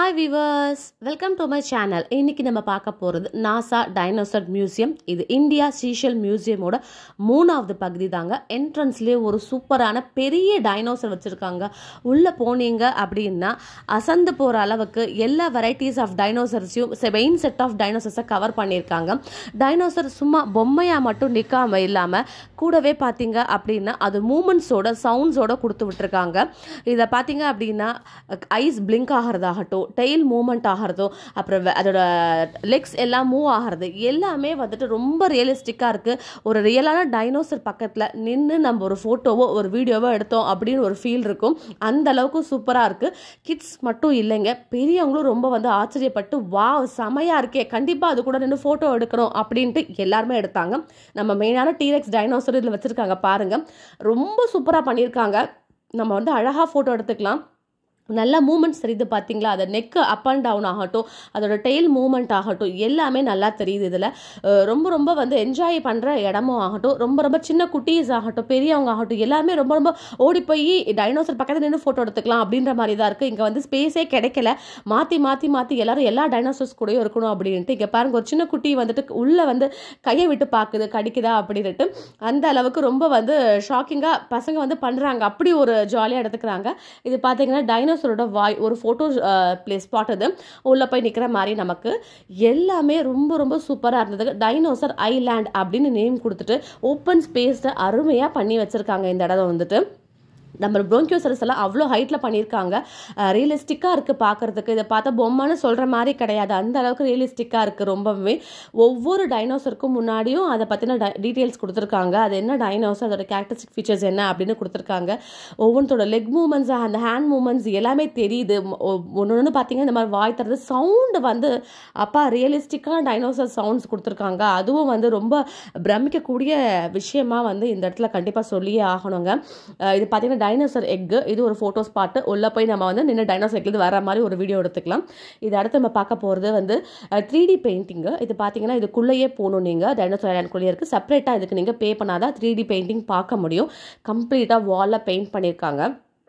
Hi viewers, welcome to my channel. இன்னைக்கு நம்ம பார்க்க போறது NASA dinosaur museum. இது இந்தியா SEASHELL museum ஓட மூணாவது பகுதி தாங்க. என்ட்ரன்ஸ்லயே ஒரு சூப்பரான பெரிய டைனோசர் வச்சிருக்காங்க. உள்ள போனீங்க அப்படின்னா அசந்து போற அளவுக்கு எல்லா வெரைட்டிஸ் ஆஃப் டைனோசர்ஸையும் மெயின் செட் ஆஃப் டைனோசர்ஸை கவர் பண்ணியிருக்காங்க. டைனோசர் சும்மா பொம்மையா மட்டும் நிற்காம இல்லாம கூடவே பார்த்தீங்க அப்படின்னா அது மூமெண்ட்ஸோட சவுண்ட்ஸோட கொடுத்து விட்டுருக்காங்க. இதை பார்த்தீங்க அப்படின்னா ஐஸ் பிளிங்க் ஆகிறதாகட்டும், டெயில் மூவ்மெண்ட் ஆகிறதோ, அப்புறம் அதோட லெக்ஸ் எல்லாம் மூவ் ஆகிறது எல்லாமே வந்துட்டு ரொம்ப ரியலிஸ்டிக்காக இருக்குது. ஒரு ரியலான டைனோசர் பக்கத்தில் நின்று நம்ம ஒரு ஃபோட்டோவோ ஒரு வீடியோவோ எடுத்தோம் அப்படின்னு ஒரு ஃபீல் இருக்கும். அந்த அளவுக்கு சூப்பராக இருக்குது. கிட்ஸ் மட்டும் இல்லைங்க, பெரியவங்களும் ரொம்ப வந்து ஆச்சரியப்பட்டு வாவ் செமையாக இருக்கே, கண்டிப்பாக அது கூட நின்று ஃபோட்டோ எடுக்கணும் அப்படின்ட்டு எல்லாருமே எடுத்தாங்க. நம்ம மெயினான டீரெக்ஸ் டைனோசர் இதில் வச்சுருக்காங்க பாருங்கள், ரொம்ப சூப்பராக பண்ணியிருக்காங்க. நம்ம வந்து அழகாக ஃபோட்டோ எடுத்துக்கலாம். நல்ல மூமெண்ட்ஸ் தெரியுது பார்த்தீங்களா, அதை நெக்கு அப் அண்ட் டவுன் ஆகட்டும், அதோட டெயில் மூமெண்ட் ஆகட்டும் எல்லாமே நல்லா தெரியுது. இதில் ரொம்ப வந்து என்ஜாய் பண்ணுற இடமும் ஆகட்டும், ரொம்ப சின்ன குட்டீஸ் ஆகட்டும், பெரியவங்க ஆகட்டும் எல்லாருமே ரொம்ப ஓடி போய் டைனோசர் பக்கத்தில் நின்று ஃபோட்டோ எடுத்துக்கலாம் அப்படின்ற மாதிரி தான் இருக்குது. இங்கே வந்து ஸ்பேஸே கிடைக்கல, மாற்றி எல்லாரும் எல்லா டைனோசர்ஸ் கூடயும் இருக்கணும் அப்படின்ட்டு. இங்கே பாருங்க, ஒரு சின்ன குட்டி வந்துட்டு உள்ளே வந்து கையை விட்டு பார்க்குது கடிக்குதா அப்படின்ட்டு. அந்த அளவுக்கு ரொம்ப வந்து ஷாக்கிங்காக பசங்க வந்து பண்ணுறாங்க, அப்படி ஒரு ஜாலியாக எடுத்துக்கிறாங்க. இது பார்த்தீங்கன்னா டைனோசரோட வாய் ஒரு ஃபோட்டோ பிளேஸ் ஸ்பாட், அது உள்ளே போய் நிற்கிற மாதிரி நமக்கு எல்லாமே ரொம்ப சூப்பராக இருந்தது. டைனோசர் ஐலாண்ட் அப்படின்னு நேம் கொடுத்துட்டு ஓப்பன் ஸ்பேஸை அருமையாக பண்ணி வச்சுருக்காங்க. இந்த இடம் வந்துட்டு நம்ம ப்ரோங்கியோசரஸ் எல்லாம் அவ்வளோ ஹைட்டில் பண்ணியிருக்காங்க. ரியலிஸ்டிக்காக இருக்குது பார்க்குறதுக்கு. இதை பார்த்தா பொம்மைன்னு சொல்கிற மாதிரி கிடையாது, அந்த அளவுக்கு ரியலிஸ்டிக்காக இருக்குது ரொம்பவே. ஒவ்வொரு டைனோசருக்கும் முன்னாடியும் அதை பற்றின டீட்டெயில்ஸ் கொடுத்துருக்காங்க. அது என்ன டைனோசர், அதோட கேரக்டரிஸ்டிக் ஃபீச்சர்ஸ் என்ன அப்படின்னு கொடுத்துருக்காங்க. ஒவ்வொன்றோட லெக் மூமெண்ட்ஸ், அந்த ஹேண்ட் மூமெண்ட்ஸ் எல்லாமே தெரியுது. ஒன்று பார்த்தீங்கன்னா இந்த மாதிரி வாய் தரது சவுண்டு வந்து அப்பா ரியலிஸ்டிக்காக டைனோசர் சவுண்ட்ஸ் கொடுத்துருக்காங்க. அதுவும் வந்து ரொம்ப பிரமிக்கக்கூடிய விஷயமா வந்து இந்த இடத்துல கண்டிப்பாக சொல்லியே ஆகணுங்க. இது பார்த்தீங்கன்னா டைனோசர் எக்கு, இது ஒரு ஃபோட்டோ ஸ்பாட்டு. உள்ளே போய் நம்ம வந்து நின்று டைனோசர் எக்கு வர மாதிரி ஒரு வீடியோ எடுத்துக்கலாம். இது அடுத்து நம்ம பார்க்க போகிறது வந்து 3D பெயிண்டிங்கு. இது பார்த்தீங்கன்னா இதுக்குள்ளேயே போகணும், நீங்கள் டைனோசர் ஐலாண்டுக்குள்ளேயே இருக்குது. செப்பரேட்டாக இதுக்கு நீங்கள் பே பண்ணாதான் 3D பெயிண்டிங் பார்க்க முடியும். கம்ப்ளீட்டாக வாலில் பெயிண்ட் பண்ணியிருக்காங்க.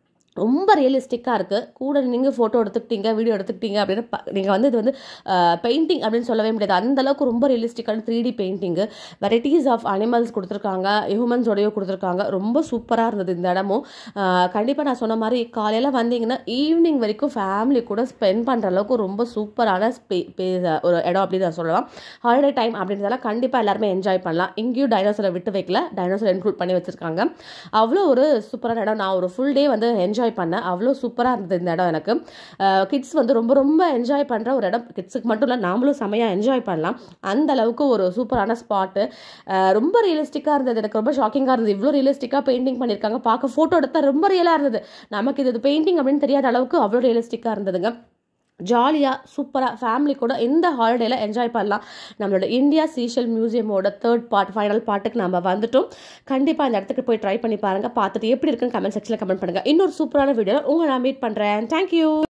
ரொம்ப ரியலிஸ்டிக்காக இருக்குது. கூட நீங்கள் ஃபோட்டோ எடுத்துக்கிட்டீங்க, வீடியோ எடுத்துக்கிட்டீங்க அப்படின்னு நீங்கள் வந்து இது வந்து பெயிண்டிங் அப்படின்னு சொல்லவே முடியாது, அந்தளவுக்கு ரொம்ப ரியலிஸ்டிக்கான 3D painting. Varieties of animals கொடுத்துருக்காங்க, ஹியூமன்ஸோடையோ கொடுத்துருக்காங்க. ரொம்ப சூப்பராக இருந்தது இந்த இடமும். கண்டிப்பாக நான் சொன்ன மாதிரி காலையில் வந்தீங்கன்னா ஈவினிங் வரைக்கும் ஃபேமிலி கூட ஸ்பெண்ட் பண்ணுற அளவுக்கு ரொம்ப சூப்பரான ஒரு இடம் அப்படின்னு நான் சொல்லலாம். ஹாலிடே டைம் அப்படின்றதால கண்டிப்பாக எல்லாருமே என்ஜாய் பண்ணலாம். இங்கேயும் டைனோசரை விட்டு வைக்கல, டைனோசரை இன்க்ளூட் பண்ணி வச்சுருக்காங்க. அவ்வளோ ஒரு சூப்பரான இடம். நான் ஒரு ஃபுல் டே வந்து என்ஜாய் பண்ணேன், அவ்வளோ சூப்பராக இருந்தது இந்த இடம். எனக்கு கிட்ஸ் வந்து ரொம்ப என்ஜாய் பண்ணுற ஒரு இடம். கிட்ஸுக்கு மட்டும் இல்லை, நாமளும் செமையாக என்ஜாய் பண்ணலாம். அந்த அளவுக்கு ஒரு சூப்பரான ஸ்பாட்டு. ரொம்ப ரியலிஸ்டிக்காக இருந்தது. எனக்கு ரொம்ப ஷாக்கிங்காக இருந்தது, இவ்வளோ ரியலிஸ்டிக்காக பெயிண்டிங் பண்ணியிருக்காங்க. பார்க்க ஃபோட்டோ எடுத்தால் ரொம்ப ரியலாக இருந்தது. நமக்கு இது பெயிண்டிங் அப்படின்னு தெரியாத அளவுக்கு அவ்வளோ ரியலிஸ்டிக்காக இருந்ததுங்க. ஜாலியாக சூப்பராக ஃபேமிலி கூட இந்த ஹாலிடேல என்ஜாய் பண்ணலாம். நம்மளோட இந்தியா SEASHELL மியூசியமோட 3rd பார்ட் ஃபைனல் பார்ட்டுக்கு நம்ம வந்துட்டோம். கண்டிப்பாக இந்த இடத்துக்கு போய் ட்ரை பண்ணி பாருங்கள். பார்த்துட்டு எப்படி இருக்குன்னு கமெண்ட் செக்ஷனில் கமெண்ட் பண்ணுங்கள். இன்னொரு சூப்பரான வீடியோவில் உங்களை நான் மீட் பண்ணுறேன். தேங்க்யூ.